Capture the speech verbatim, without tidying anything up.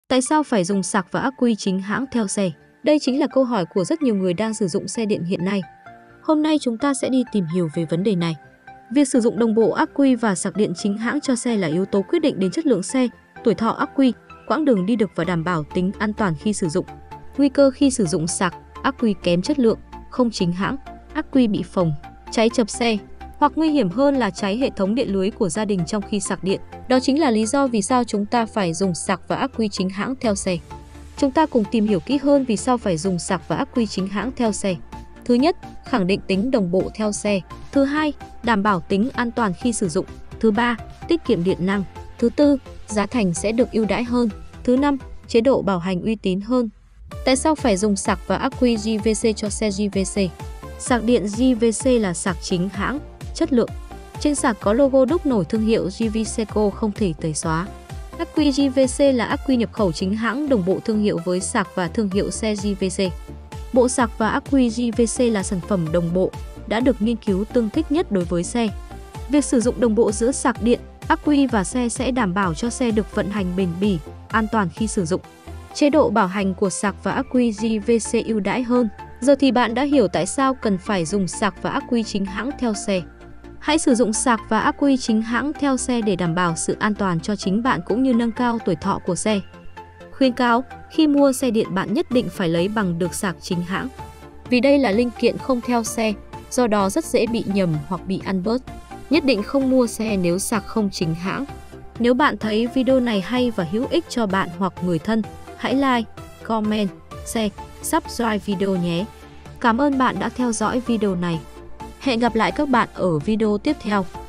Tại sao phải dùng sạc và ắc quy chính hãng theo xe? Đây chính là câu hỏi của rất nhiều người đang sử dụng xe điện hiện nay. Hôm nay chúng ta sẽ đi tìm hiểu về vấn đề này. Việc sử dụng đồng bộ ắc quy và sạc điện chính hãng cho xe là yếu tố quyết định đến chất lượng xe, tuổi thọ ắc quy, quãng đường đi được và đảm bảo tính an toàn khi sử dụng. Nguy cơ khi sử dụng sạc, ắc quy kém chất lượng, không chính hãng, ắc quy bị phồng, cháy chập xe, hoặc nguy hiểm hơn là cháy hệ thống điện lưới của gia đình trong khi sạc điện. Đó chính là lý do vì sao chúng ta phải dùng sạc và ắc quy chính hãng theo xe. Chúng ta cùng tìm hiểu kỹ hơn vì sao phải dùng sạc và ắc quy chính hãng theo xe. Thứ nhất, khẳng định tính đồng bộ theo xe. Thứ hai, đảm bảo tính an toàn khi sử dụng. Thứ ba, tiết kiệm điện năng. Thứ tư, giá thành sẽ được ưu đãi hơn. Thứ năm, chế độ bảo hành uy tín hơn. Tại sao phải dùng sạc và ắc quy giê vê xê cho xe giê vê xê? Sạc điện giê vê xê là sạc chính hãng, chất lượng. Trên sạc có logo đúc nổi thương hiệu giê vê xê Co không thể tẩy xóa. Ắc quy giê vê xê là ắc quy nhập khẩu chính hãng đồng bộ thương hiệu với sạc và thương hiệu xe giê vê xê. Bộ sạc và ắc quy giê vê xê là sản phẩm đồng bộ, đã được nghiên cứu tương thích nhất đối với xe. Việc sử dụng đồng bộ giữa sạc điện, ắc quy và xe sẽ đảm bảo cho xe được vận hành bền bỉ, an toàn khi sử dụng. Chế độ bảo hành của sạc và ắc quy giê vê xê ưu đãi hơn. Giờ thì bạn đã hiểu tại sao cần phải dùng sạc và ắc quy chính hãng theo xe. Hãy sử dụng sạc và ắc quy chính hãng theo xe để đảm bảo sự an toàn cho chính bạn cũng như nâng cao tuổi thọ của xe. Khuyên cáo, khi mua xe điện bạn nhất định phải lấy bằng được sạc chính hãng. Vì đây là linh kiện không theo xe, do đó rất dễ bị nhầm hoặc bị ăn bớt. Nhất định không mua xe nếu sạc không chính hãng. Nếu bạn thấy video này hay và hữu ích cho bạn hoặc người thân, hãy like, comment, share, subscribe video nhé. Cảm ơn bạn đã theo dõi video này. Hẹn gặp lại các bạn ở video tiếp theo.